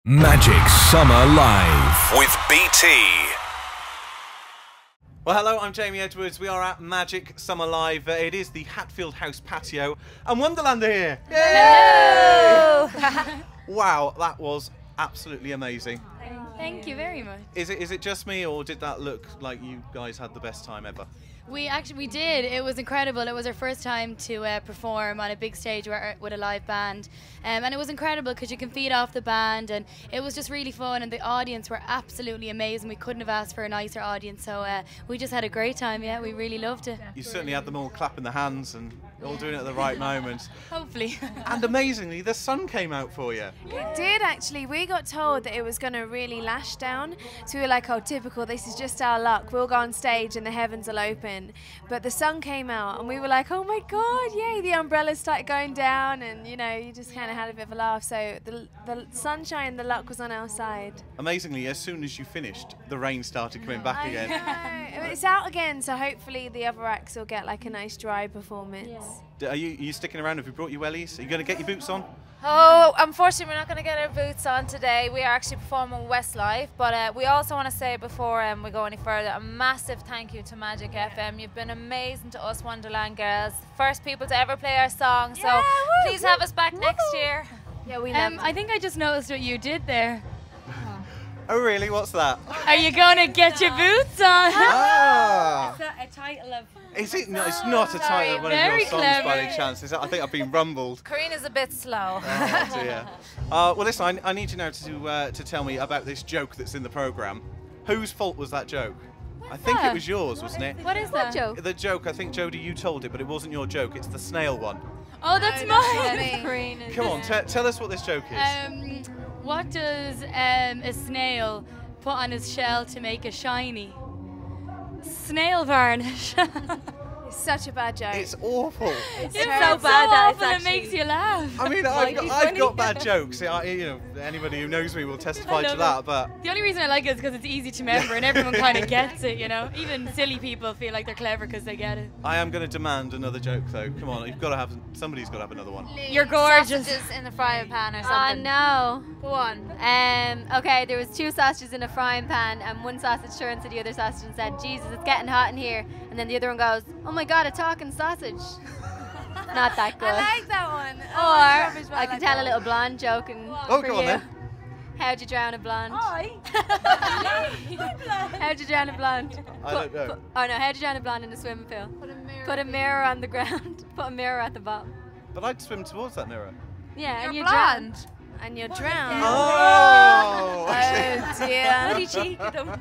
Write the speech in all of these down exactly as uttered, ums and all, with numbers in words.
Magic Summer Live with B T. Well, hello, I'm Jamie Edwards. We are at Magic Summer Live. Uh, it is the Hatfield House patio, and Wonderland are here. Yay! Hello! Wow, that was absolutely amazing. Thank you very much. Is it is it just me, or did that look like you guys had the best time ever? We actually we did. It was incredible. It was our first time to uh, perform on a big stage where, with a live band, um, and it was incredible because you can feed off the band, and it was just really fun. And the audience were absolutely amazing. We couldn't have asked for a nicer audience, so uh, we just had a great time. Yeah, we really loved it. You certainly had them all clapping their hands and all doing it at the right moment. Hopefully. And amazingly, the sun came out for you. It did actually. We got told that it was going to really lash down, so we were like, oh, typical, this is just our luck. We'll go on stage and the heavens will open. But the sun came out and we were like, oh my God, yay, the umbrellas started going down, and you know, you just kind of had a bit of a laugh. So the, the sunshine, the luck was on our side. Amazingly, as soon as you finished, the rain started coming back I again. know. It's out again, so hopefully the other acts will get like a nice dry performance. D- Are you, are you sticking around? Have you brought your wellies? Are you going to get your boots on? Oh, unfortunately, we're not going to get our boots on today. We are actually performing Westlife, but uh, we also want to say before um, we go any further, a massive thank you to Magic F M. You've been amazing to us Wonderland girls. First people to ever play our song, so Yeah, woo, please woo, have us back woo. next year. Yeah, we Um, love I think I just noticed what you did there. Oh, really? What's that? Are you going to get your boots on? Ah! A title of Is it? No, it's not a title of one of Very your songs by clever. any chance. Is it? I think I've been rumbled. Karina's a bit slow. Oh dear. Uh, well, listen, I, I need you now to uh, to tell me about this joke that's in the programme. Whose fault was that joke? I think that? it was yours, wasn't it? What is that? joke? The joke, I think, Jodie, you told it, but it wasn't your joke. It's the snail one. Oh, that's No, mine. that's Come on, te- tell us what this joke is. Um, what does um, a snail put on his shell to make it shiny? Snail varnish. It's such a bad joke. It's awful. It's It's terrible. so bad that it's it actually- makes you laugh. I mean, I've Might got, be I've funny. got bad jokes. I, you know, anybody who knows me will testify I to love that. it. But The only reason I like it is because it's easy to remember and everyone kind of gets it, you know? Even silly people feel like they're clever because they get it. I am going to demand another joke, though. Come on, you've got to have somebody's got to have another one. You're gorgeous. Sausages in the frying pan or Ah, something. no. Go on. Um, okay, there was two sausages in a frying pan, and one sausage turned to the other sausage and said, Jesus, it's getting hot in here. And then the other one goes, oh my God, a talking sausage. Not that good. I like that one. Or Oh, rubbish, but I can like tell that a little blonde joke and Oh, for go on you. then. How'd you drown a blonde? I. How'd you drown a blonde? I don't know. Put, oh no, how'd you drown a blonde in a swimming pool? Put a mirror. Put a mirror on the ground. Put a mirror at the bottom. But I'd swim towards that mirror. Yeah, and You're you drown. blonde. And you're drowned. Oh! Oh dear. Bloody cheek of them.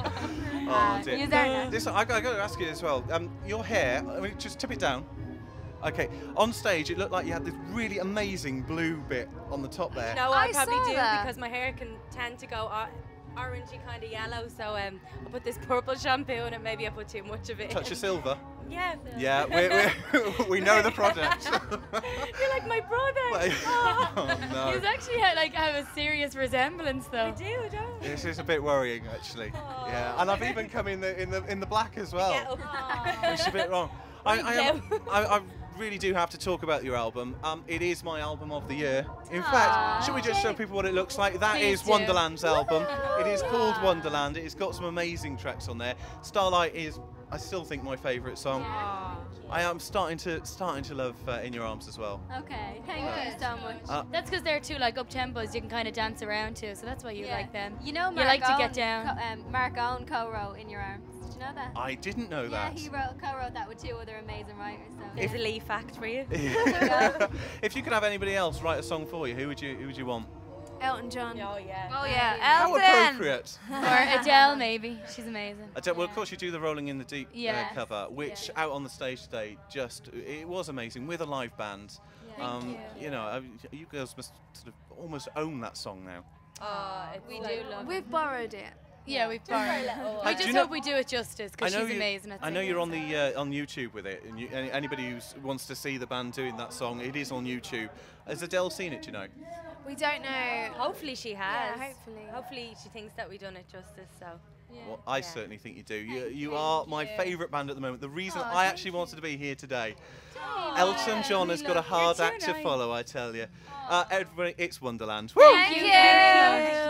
Oh dear. You there now. Listen, I got, I got to ask you as well. Um, your hair, I mean, just tip it down. Okay, on stage it looked like you had this really amazing blue bit on the top there. No, I, I probably saw do that. because my hair can tend to go or- orangey kind of yellow. So um, I put this purple shampoo in it. Maybe I put too much of it. Touch in. of silver. Yeah. Yeah, we're, we're, we know the product. You're like my brother. Like- oh no. He's actually had, like have a serious resemblance though. I do, don't I? This is a bit worrying, actually. Yeah, and I've even come in the in the in the black as well. Get up. Which is a bit wrong. I, I, am, Thank I, I really do have to talk about your album. Um, it is my album of the year. In fact, should we just show people what it looks like? That Please is do. Wonderland's album. It is called Wonderland. It's got some amazing tracks on there. Starlight is, I still think, my favourite song. I am starting to starting to love uh, In Your Arms as well. Okay, thank you so much. Uh, That's because they're two like up tempos you can kind of dance around to, so that's why you Yeah. like them. You know, You Mark like to get Owen down. Co- um, Mark Owen co-wrote In Your Arms. Did you know that? I didn't know Yeah, that. he wrote co-wrote that with two other amazing writers. So. There's a leaf fact for you. If you could have anybody else write a song for you, who would you who would you want? Elton John. Oh yeah. Oh yeah, How Elton. appropriate. Or Adele maybe. She's amazing. I don't, well, of course, you do the Rolling in the Deep Yes. uh, cover, which out on the stage today, just it was amazing with a live band. Um, you. know, uh, you girls must sort of almost own that song now. Oh, it's We like- do love We've borrowed it. Yeah, we've borrowed. little. We Uh, do just you know- hope we do it justice I because know she's you, amazing at I know singing. you're on the uh, on YouTube with it, and you, any- anybody who wants to see the band doing that song, it is on YouTube. Has Adele seen it? Do you know? We don't know. Hopefully she has. Yeah, hopefully. Hopefully she thinks that we done it justice. So. Well, I Yeah. certainly think you do. You, you are my favourite band at the moment. The reason I actually wanted to be here today. Elton John has got a hard act to follow, I tell you. Uh, everybody, it's Wonderland. Woo! Thank you.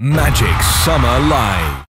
Magic Summer Live.